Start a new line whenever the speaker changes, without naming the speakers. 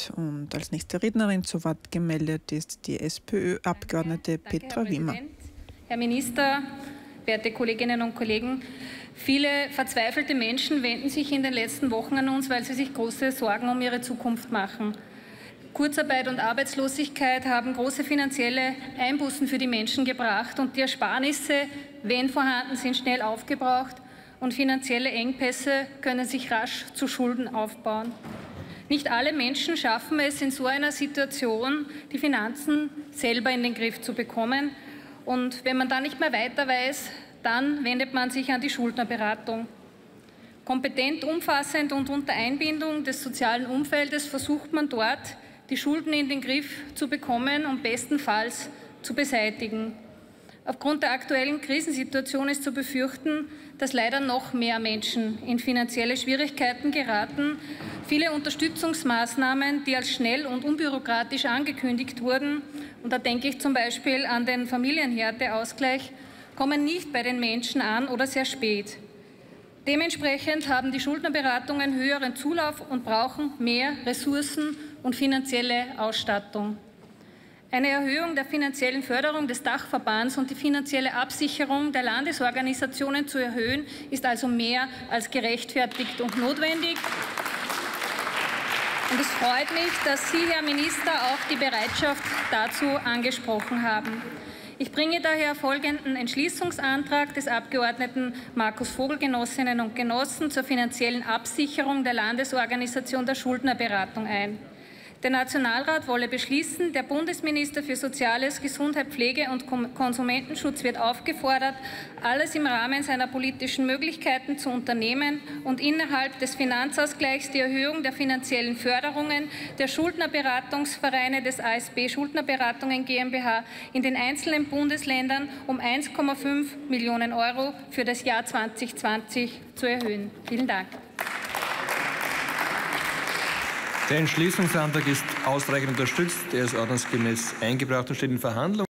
Und als nächste Rednerin zu Wort gemeldet ist die SPÖ-Abgeordnete Petra Wimmer.
Herr Minister, werte Kolleginnen und Kollegen, viele verzweifelte Menschen wenden sich in den letzten Wochen an uns, weil sie sich große Sorgen um ihre Zukunft machen. Kurzarbeit und Arbeitslosigkeit haben große finanzielle Einbußen für die Menschen gebracht und die Ersparnisse, wenn vorhanden, sind schnell aufgebraucht und finanzielle Engpässe können sich rasch zu Schulden aufbauen. Nicht alle Menschen schaffen es in so einer Situation, die Finanzen selber in den Griff zu bekommen. Und wenn man dann nicht mehr weiter weiß, dann wendet man sich an die Schuldnerberatung. Kompetent, umfassend und unter Einbindung des sozialen Umfeldes versucht man dort, die Schulden in den Griff zu bekommen und bestenfalls zu beseitigen. Aufgrund der aktuellen Krisensituation ist zu befürchten, dass leider noch mehr Menschen in finanzielle Schwierigkeiten geraten. Viele Unterstützungsmaßnahmen, die als schnell und unbürokratisch angekündigt wurden, und da denke ich zum Beispiel an den Familienhärteausgleich, kommen nicht bei den Menschen an oder sehr spät. Dementsprechend haben die Schuldnerberatungen höheren Zulauf und brauchen mehr Ressourcen und finanzielle Ausstattung. Eine Erhöhung der finanziellen Förderung des Dachverbands und die finanzielle Absicherung der Landesorganisationen zu erhöhen, ist also mehr als gerechtfertigt und notwendig. Und es freut mich, dass Sie, Herr Minister, auch die Bereitschaft dazu angesprochen haben. Ich bringe daher folgenden Entschließungsantrag des Abgeordneten Markus Vogel, Genossinnen und Genossen, zur finanziellen Absicherung der Landesorganisation der Schuldnerberatung ein. Der Nationalrat wolle beschließen, der Bundesminister für Soziales, Gesundheit, Pflege und Konsumentenschutz wird aufgefordert, alles im Rahmen seiner politischen Möglichkeiten zu unternehmen und innerhalb des Finanzausgleichs die Erhöhung der finanziellen Förderungen der Schuldnerberatungsvereine des ASB Schuldnerberatungen GmbH in den einzelnen Bundesländern um 1,5 Millionen € für das Jahr 2020 zu erhöhen. Vielen Dank.
Der Entschließungsantrag ist ausreichend unterstützt. Er ist ordnungsgemäß eingebracht und steht in Verhandlung.